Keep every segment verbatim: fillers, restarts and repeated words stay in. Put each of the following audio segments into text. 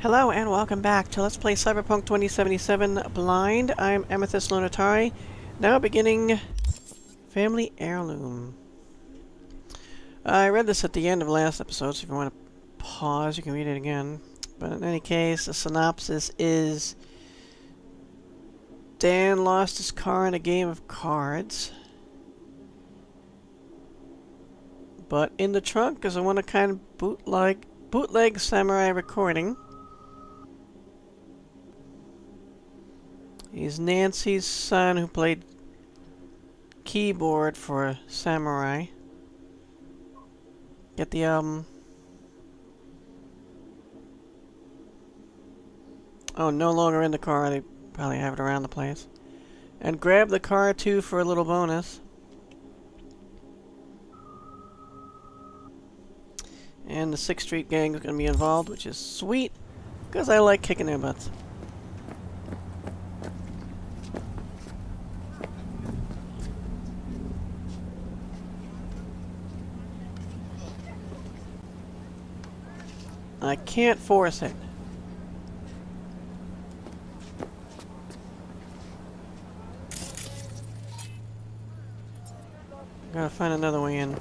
Hello and welcome back to Let's Play Cyberpunk twenty seventy-seven Blind. I'm Amethyst Lunatari, now beginning Family Heirloom. I read this at the end of last episode, so if you want to pause, you can read it again. But in any case, the synopsis is Dan lost his car in a game of cards. But in the trunk is a one-of-a-kind bootleg, bootleg samurai recording. He's Nancy's son who played keyboard for Samurai. Get the album. Oh, no longer in the car. They probably have it around the place. And grab the car too for a little bonus. And the sixth Street gang is going to be involved, which is sweet, because I like kicking their butts. I can't force it. Gotta find another way in.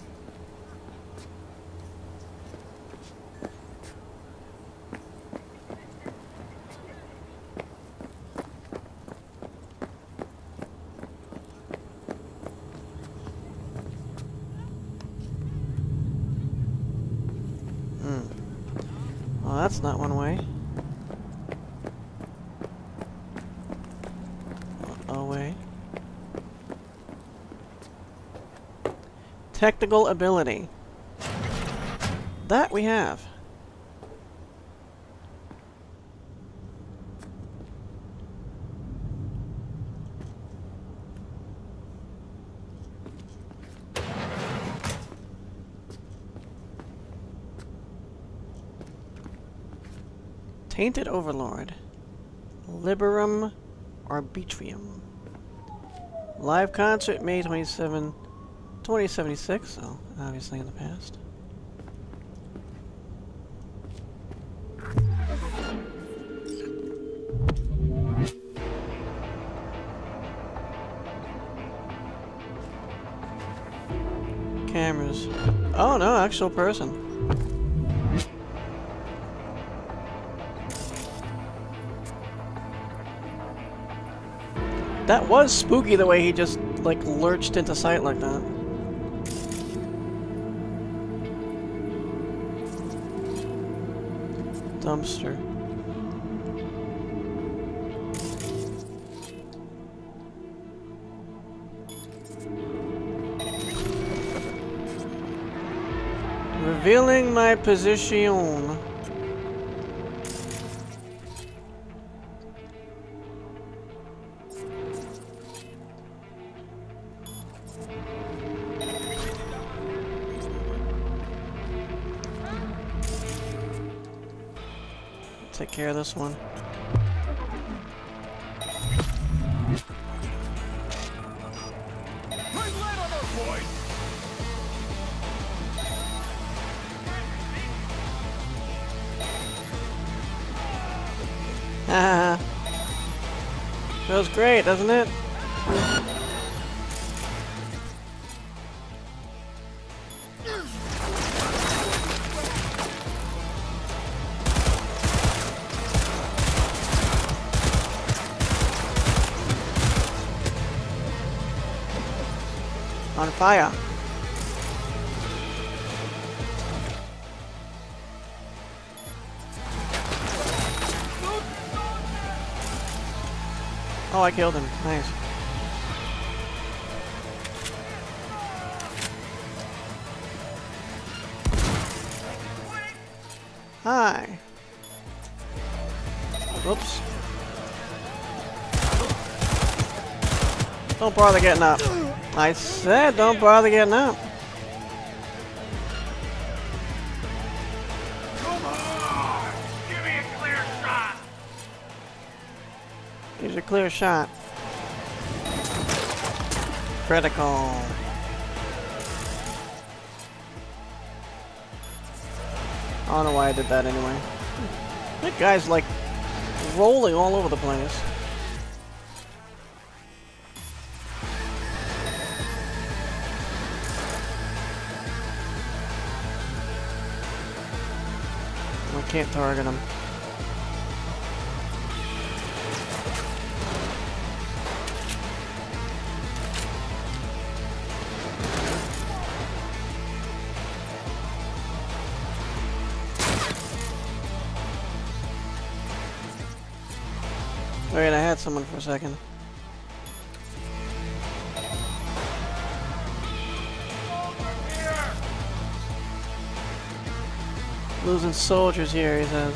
Well, that's not one way. A way. Technical ability. That we have. Tainted Overlord. Liberum Arbitrium. Live concert May twenty-seventh, twenty seventy-six, so obviously in the past. Cameras. Oh no, actual person. That was spooky the way he just, like, lurched into sight like that. Dumpster. Revealing my position. Take care of this one. Haha. Feels great, doesn't it? On fire. Oh, I killed him. Nice. Hi. Whoops. Don't bother getting up. I said don't bother getting up. Come on! Give me a clear shot! Here's a clear shot. Critical. I don't know why I did that anyway. That guy's like rolling all over the place. I can't target him. Wait, I had someone for a second. Losing soldiers here, he says.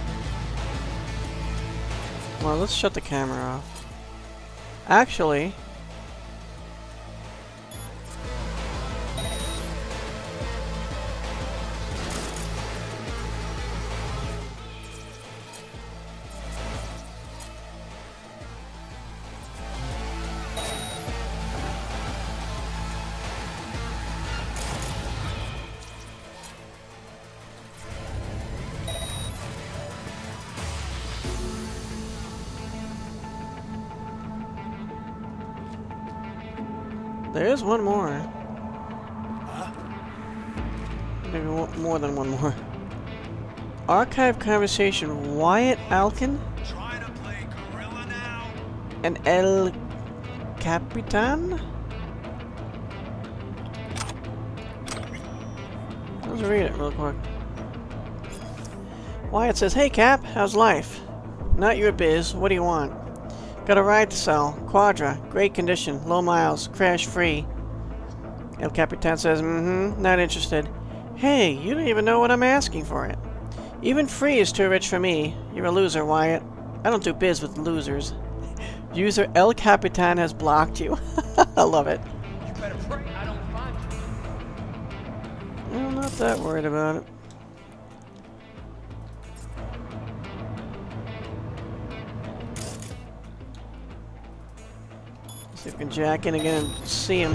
Well, let's shut the camera off. Actually... There is one more. Huh? Maybe one, more than one more. Archive conversation. Wyatt Alkin Trying to play gorilla now? and El Capitan? Let's read it real quick. Wyatt says, "Hey Cap, how's life? Not your biz. What do you want? Got a ride to sell. Quadra. Great condition. Low miles. Crash free." El Capitan says, "Mm-hmm. Not interested." "Hey, you don't even know what I'm asking for it. Even free is too rich for me. You're a loser, Wyatt. I don't do biz with losers." User El Capitan has blocked you. I love it. You better pray I don't find you. I'm not that worried about it. See if we can jack in again and see him.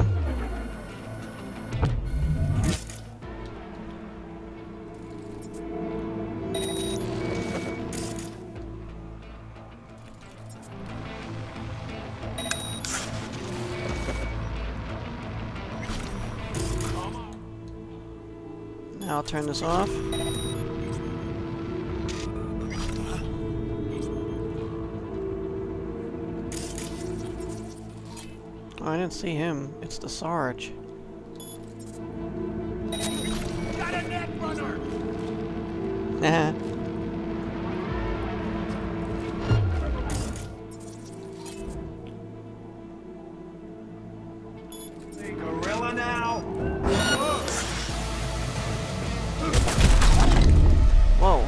Now I'll turn this off. Oh, I didn't see him. It's the Sarge. Got a net runner! Nah. Play gorilla now? Whoa.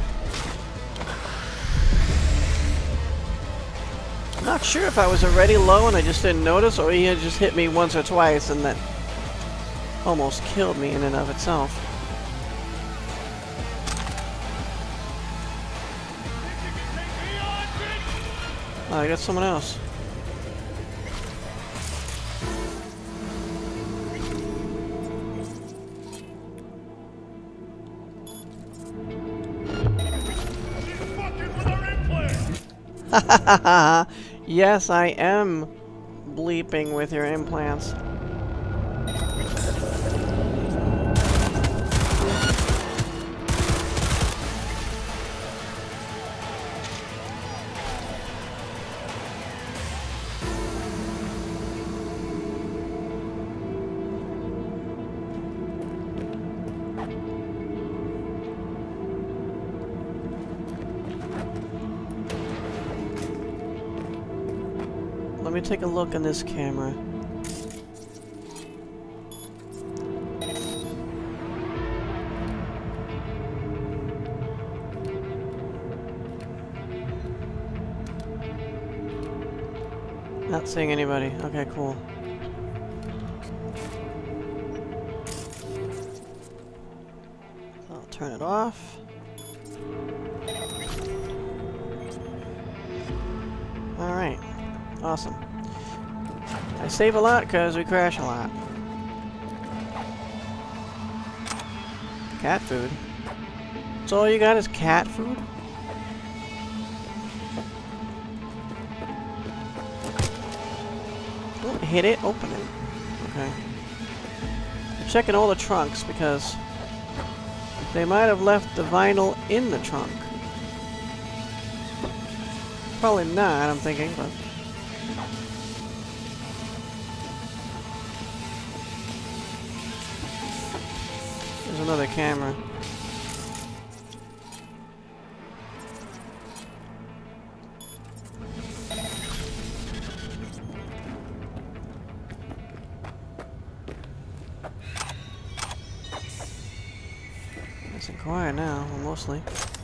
Not sure if I was already low and I just didn't notice, or he had just hit me once or twice and that almost killed me in and of itself. Oh, I got someone else. She's fucking with our implant! Yes, I am bleeping with your implants. Let me take a look in this camera. Not seeing anybody. Okay, cool. I'll turn it off. Alright. Awesome. I save a lot because we crash a lot. Cat food. So all you got is cat food? hit it, open it. Okay. I'm checking all the trunks because they might have left the vinyl in the trunk. Probably not, I'm thinking, but... There's another camera. Nice and quiet now, well, mostly.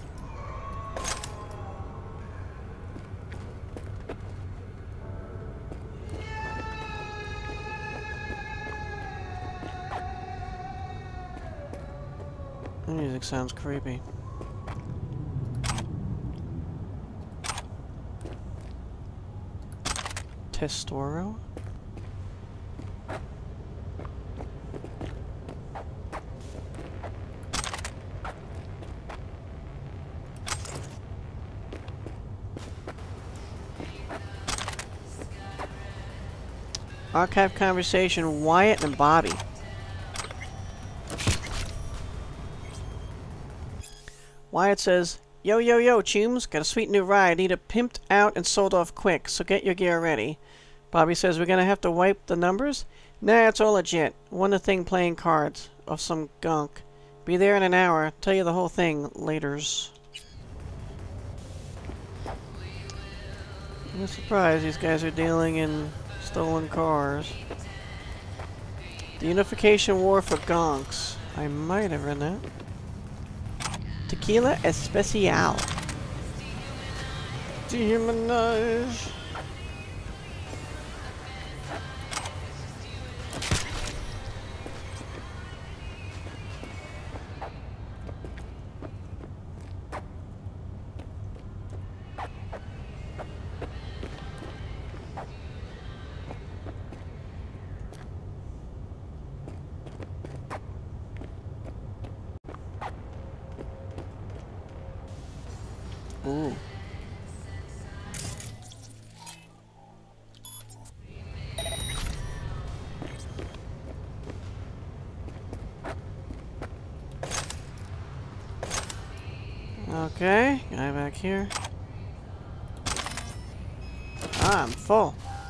The music sounds creepy. Testoro? Archive conversation, Wyatt and Bobby. Wyatt says, yo, yo, yo, Chooms, got a sweet new ride. Need it pimped out and sold off quick, so get your gear ready. Bobby says, we're gonna have to wipe the numbers? Nah, it's all legit. Won the thing playing cards. Of some gunk. Be there in an hour. Tell you the whole thing. Laters. I'm surprised these guys are dealing in stolen cars. The Unification War for Gonks. I might have read that. Tequila Especial. Demonize. Ooh. Okay, guy back here. Ah, I'm full.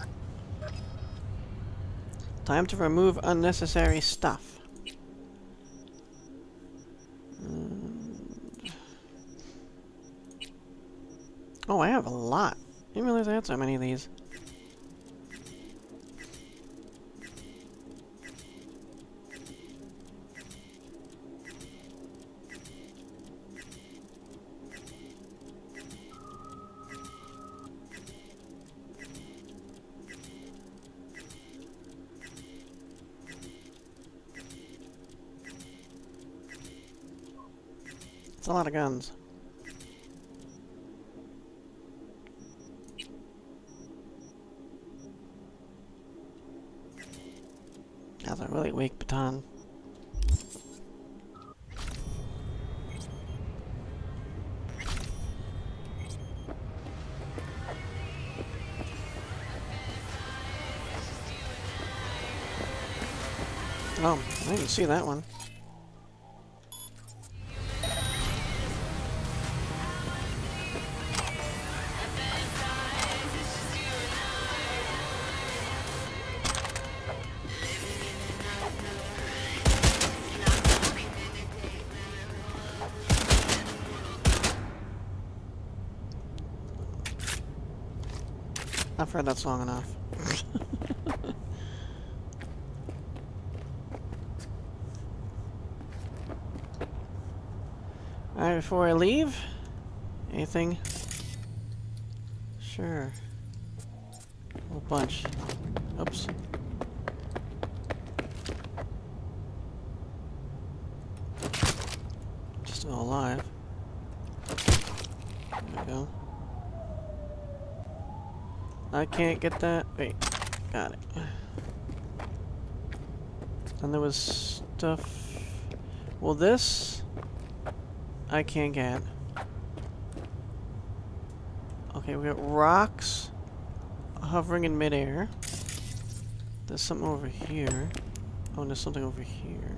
Time to remove unnecessary stuff. And... Oh, I have a lot. I didn't realize I had so many of these. It's a lot of guns. That's a really weak baton. Oh, I didn't see that one. I've heard that song enough. Alright, before I leave, anything? Sure. A whole bunch. Oops. Still alive. There we go. I can't get that. Wait, got it. And there was stuff. Well, this I can't get. Okay, we got rocks hovering in midair. There's something over here. Oh, and there's something over here.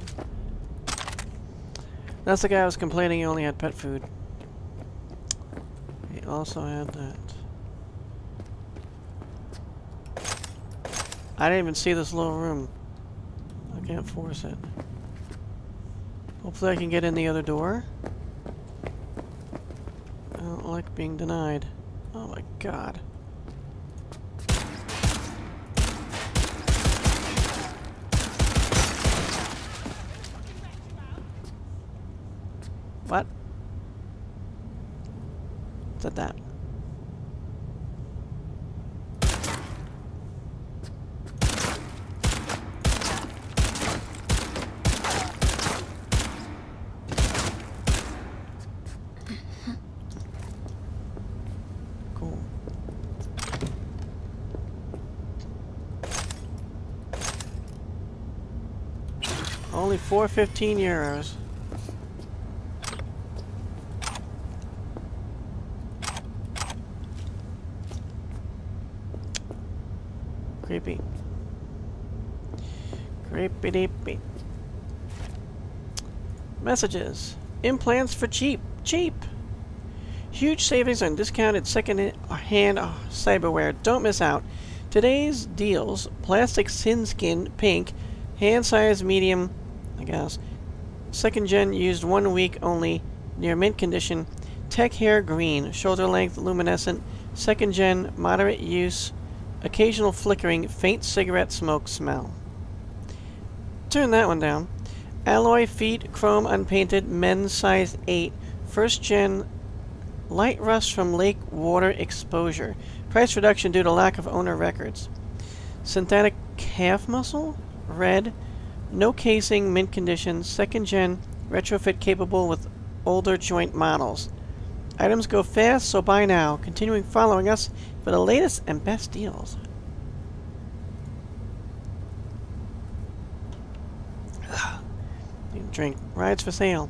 That's the guy who was complaining he only had pet food. He also had that. I didn't even see this little room. I can't force it. Hopefully I can get in the other door. I don't like being denied. Oh my god. What? Said that. Cool. Only four fifteen euros. Creepy. Creepy deepy. Messages. Implants for cheap. Cheap. Huge savings on discounted second-hand uh, cyberware. Don't miss out. Today's deals. Plastic sin skin pink. Hand size medium. I guess. Second gen used one week only. Near mint condition. Tech hair green. Shoulder length luminescent. Second gen moderate use. Occasional flickering, faint cigarette smoke smell. Turn that one down. Alloy feet, chrome unpainted, men's size eight. First gen, light rust from lake water exposure. Price reduction due to lack of owner records. Synthetic calf muscle, red. No casing, mint condition. Second gen, retrofit capable with older joint models. Items go fast, so buy now. Continuing following us for the latest and best deals. Need a drink. Rides for sale.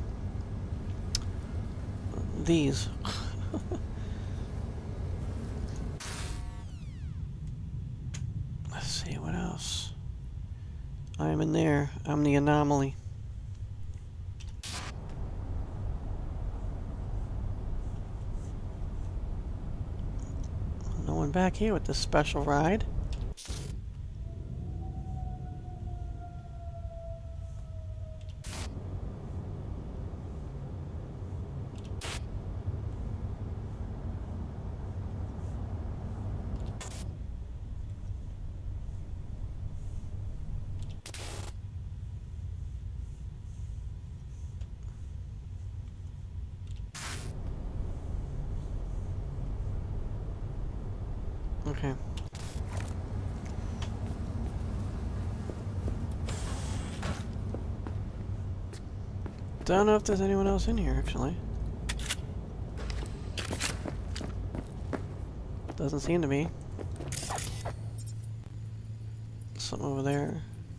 These. Let's see, what else? I'm in there. I'm the anomaly. No one back here with this special ride. Okay. Don't know if there's anyone else in here, actually. Doesn't seem to be. Something over there.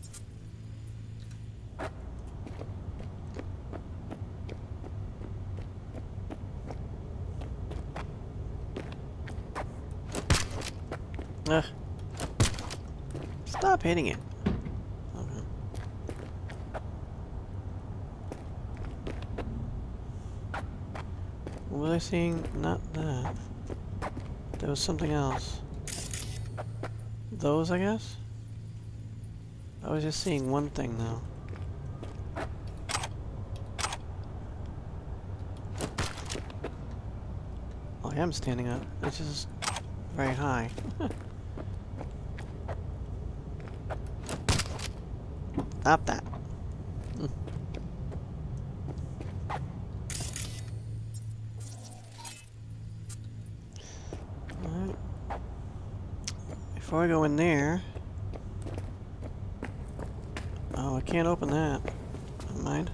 Ugh. Stop hitting it. Okay. What was I seeing? Not that. There was something else. Those, I guess? I was just seeing one thing, though. Oh, I am standing up. It's just very high. Stop that. Mm. Alright. Before I go in there... Oh, I can't open that. Never mind.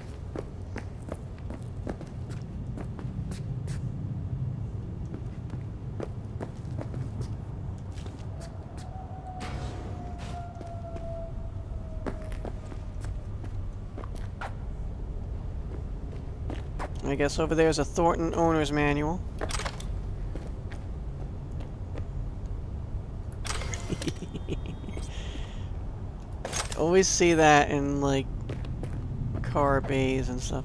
I guess over there's a Thornton owner's manual. always see that in, like, car bays and stuff.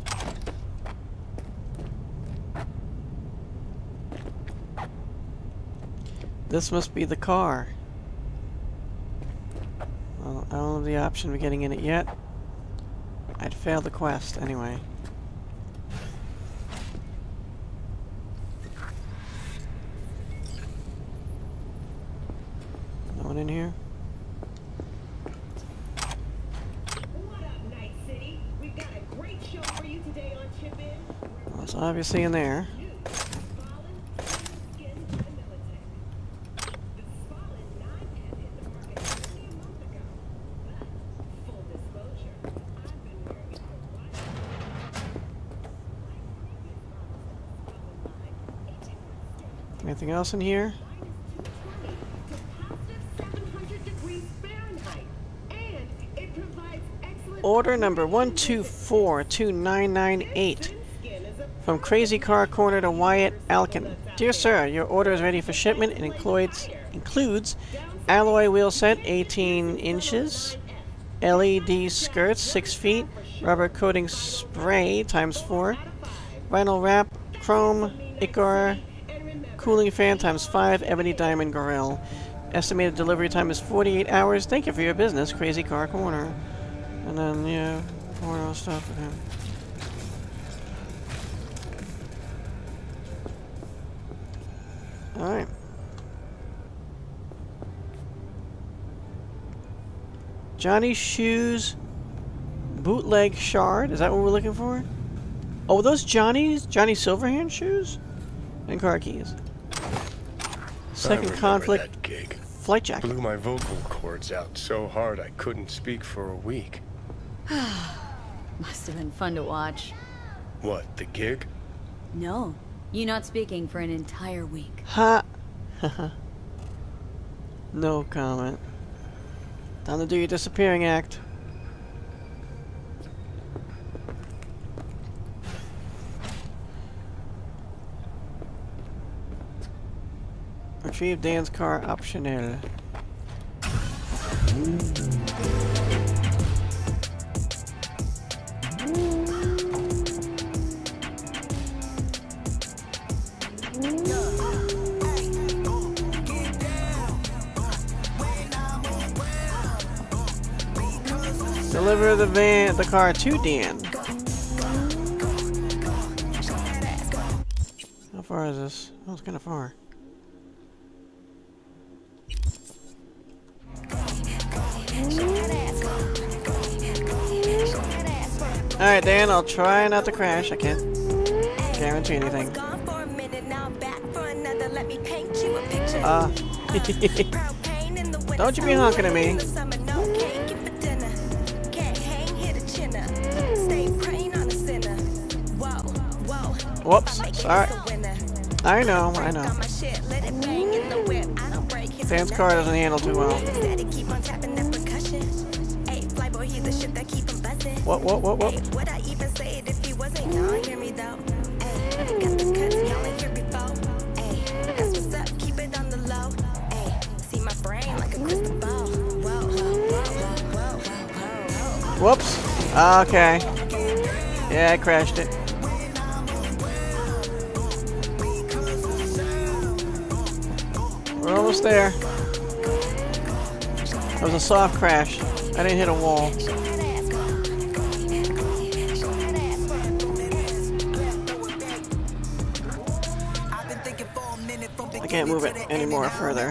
This must be the car. Well, I don't have the option of getting in it yet. I'd failed the quest anyway. No one in here? What up, Night City? We've got a great show for you today on Chip In. Well, it's obviously in there. Anything else in here? Order number one two four two nine nine eight from Crazy Car Corner to Wyatt Alkin. Dear sir, your order is ready for shipment and includes includes alloy wheel set eighteen inches, L E D skirts six feet, rubber coating spray times four, vinyl wrap, chrome, Icar, cooling fan times five, ebony diamond grill. Estimated delivery time is forty-eight hours. Thank you for your business, Crazy Car Corner. And then, yeah, more else stuff with him. Alright. Johnny's Shoes bootleg shard. Is that what we're looking for? Oh, those Johnny's? Johnny Silverhand shoes? And car keys. Second conflict. That gig. Flight jacket. Blew my vocal cords out so hard I couldn't speak for a week. Must have been fun to watch. What, the gig? No, you not speaking for an entire week. Ha! No comment. Time to do your disappearing act. Retrieve Dan's car optional. Deliver the van, the car to Dan. How far is this? Oh, it's kind of far. Alright, Dan, I'll try not to crash. I can't guarantee anything. Uh, don't you be honking at me. Whoops, sorry. I know, I know. Dan's car doesn't handle too well. What, what, what, what? Would I even say it if he wasn't y'all hear me though? Ay, got the cuts y'all ain't here before. Ay, that's what's up, keep it on the low. Ay, see my brain like a crystal ball. Whoa, whoa, whoa, whoa, whoa, whoops. Okay. Yeah, I crashed it. We're almost there. That was a soft crash. I didn't hit a wall. I can't move it any more further.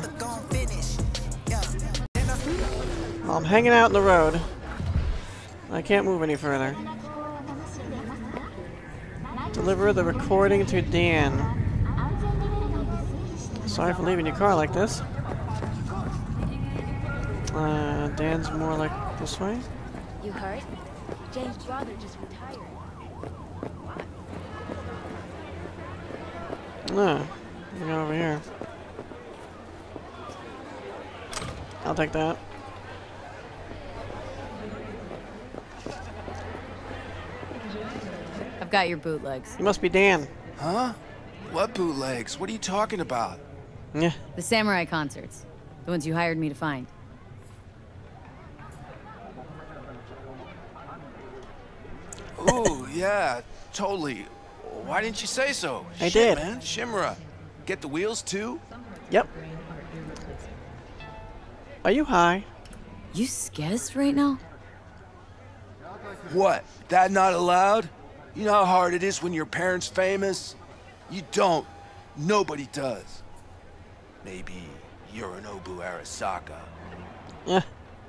Well, I'm hanging out in the road. I can't move any further. Deliver the recording to Dan. Sorry for leaving your car like this. Uh, Dan's more like this way. You heard? James' brother just retired. No. We go over here. I'll take that. I've got your bootlegs. You must be Dan. Huh? What bootlegs? What are you talking about? Yeah. The samurai concerts. The ones you hired me to find. yeah, totally. Why didn't you say so? I Shit, did. man. Shimura. Get the wheels too? Yep. Are you high? You scazzed right now? What? That not allowed? You know how hard it is when your parents famous? You don't. Nobody does. Maybe Yorinobu Arasaka. Yeah.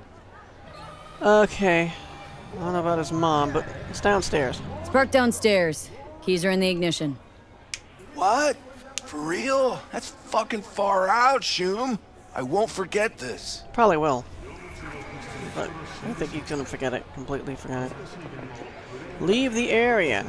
Okay. I don't know about his mom, but it's downstairs. It's parked downstairs. Keys are in the ignition. What? For real? That's fucking far out, Shum. I won't forget this. Probably will. But I think he's gonna forget it. Completely forget it. Leave the area.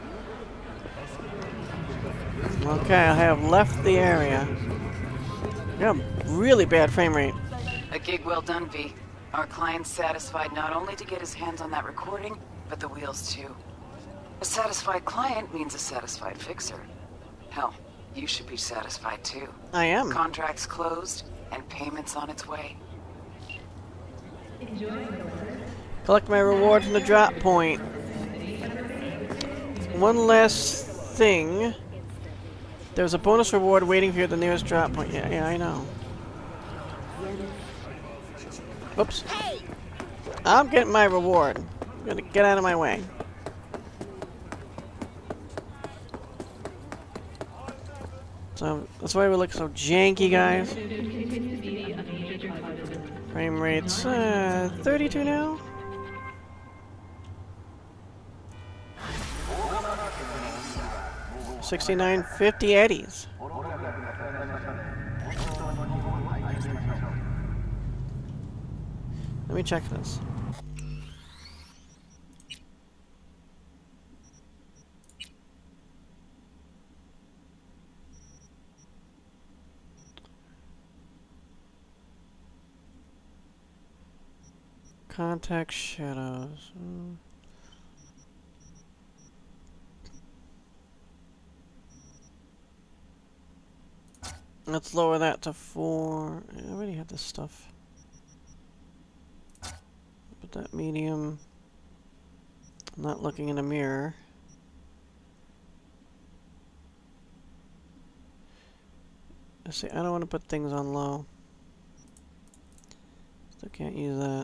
Okay, I have left the area. Yeah, really bad frame rate. A gig well done, V. Our client's satisfied not only to get his hands on that recording, but the wheels too. A satisfied client means a satisfied fixer. Hell, you should be satisfied too. I am. Contracts closed, and payments on its way. Collect my reward from the drop point. One last thing. There's a bonus reward waiting for you at the nearest drop point. Yeah, yeah, I know. Oops. I'm getting my reward. I'm gonna get out of my way. So that's why we look so janky, guys. Frame rates uh, thirty-two now. sixty-nine fifty eddies. Let me check this. Contact shadows. Hmm. Let's lower that to four. I already have this stuff. Put that medium. I'm not looking in a mirror. I see. I don't want to put things on low. Still can't use that.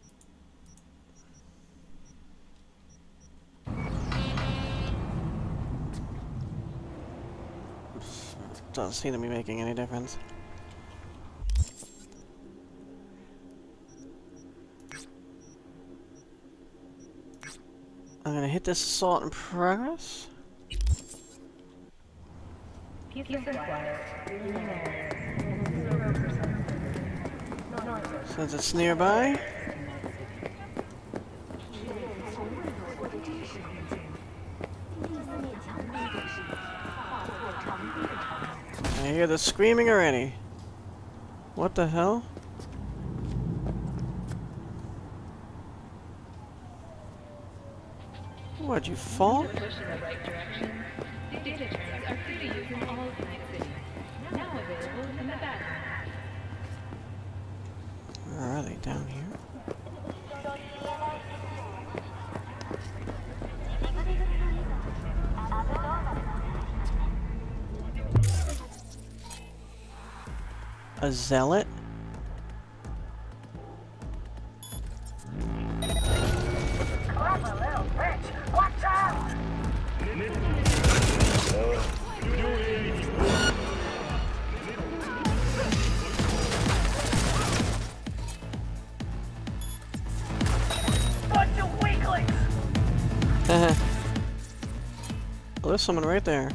Doesn't seem to be making any difference. I'm gonna hit this assault in progress. Since it's nearby. I hear the screaming already. What the hell? What'd you fall? Where are they? Down here? A zealot? Clever little bitch! Watch out! Bunch of weaklings! Well, there's someone right there.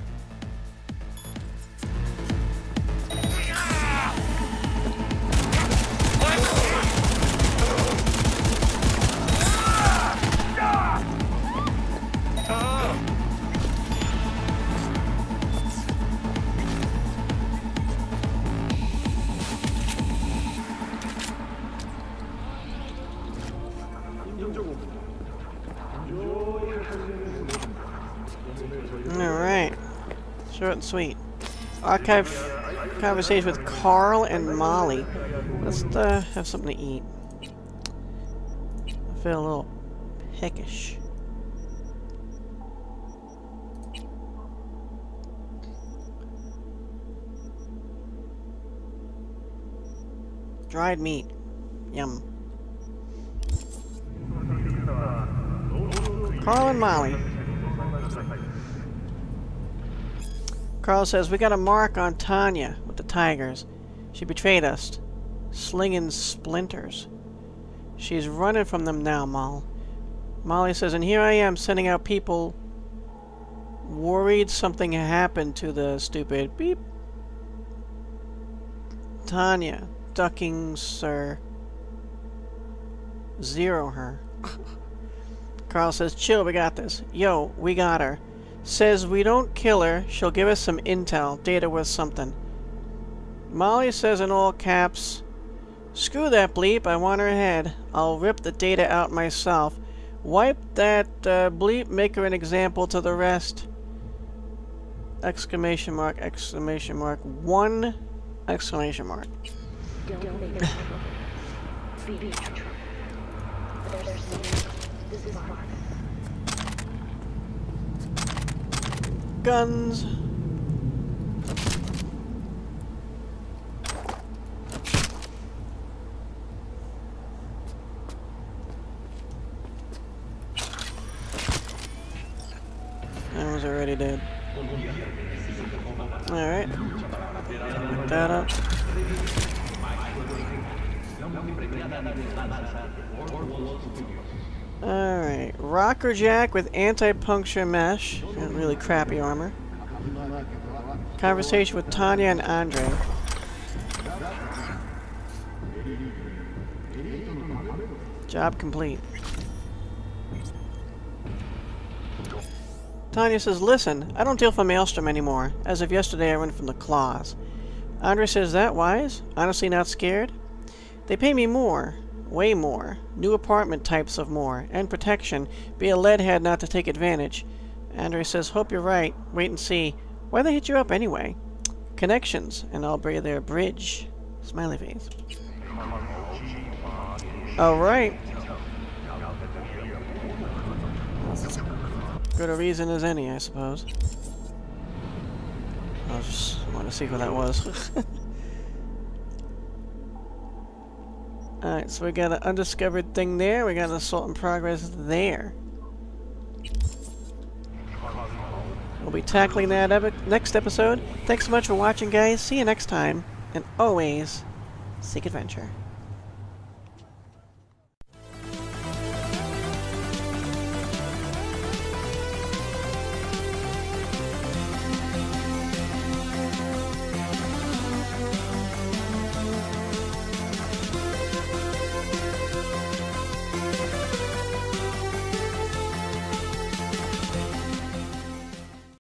Alright. Short and sweet. Archive conversation with Carl and Molly. Let's uh, have something to eat. I feel a little peckish. Dried meat. Yum. Carl and Molly. Carl says, we got a mark on Tanya with the tigers. She betrayed us. Slinging splinters. She's running from them now, Moll. Molly says, and here I am sending out people worried something happened to the stupid beep. Tanya, ducking, sir. Zero her. Carl says, chill, we got this. Yo, we got her. Says we don't kill her, she'll give us some intel, data worth something. Molly says in all caps, screw that bleep, I want her head. I'll rip the data out myself. Wipe that uh, bleep, make her an example to the rest. Exclamation mark, exclamation mark, one exclamation mark. Don't make it trouble. Be be trouble. But there's something. This is fun. Guns. That was already dead. Alright. Pick that up. Alright. Rocker Jack with anti-puncture mesh. Got really crappy armor. Conversation with Tanya and Andre. Job complete. Tanya says, listen, I don't deal for Maelstrom anymore. As of yesterday, I went from the claws. Andre says, that wise? Honestly not scared? They pay me more. Way more. New apartment types of more. And protection. Be a leadhead not to take advantage. Andre says, hope you're right. Wait and see. Why they hit you up anyway? Connections. And I'll bring their bridge. Smiley face. Alright. Good a reason as any, I suppose. I just want to see who that was. Alright, so we got an undiscovered thing there. We got an assault in progress there. We'll be tackling that epi next episode. Thanks so much for watching, guys. See you next time. And always, seek adventure.